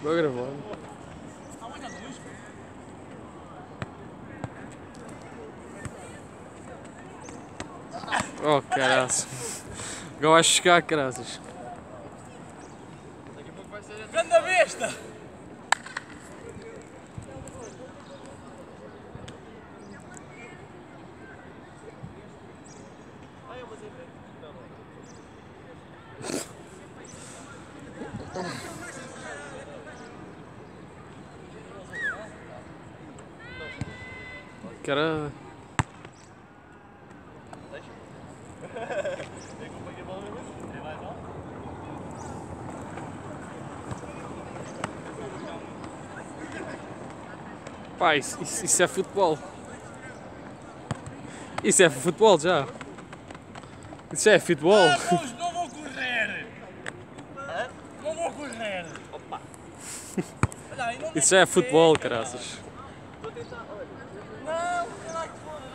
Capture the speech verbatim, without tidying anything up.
Vou gravando. Oh, caraças. Agora vai chegar, caraças. Daqui a pouco vai ser... Ganda besta! Cara. Pá, isso, isso, isso é futebol. Isso é futebol já. Isso é futebol. Ah, não vou correr! Hã? Não vou correr! Opa! Olha aí, não Isso é futebol, caraças. Estou a tentar... Olha... Não, caralho, que foda!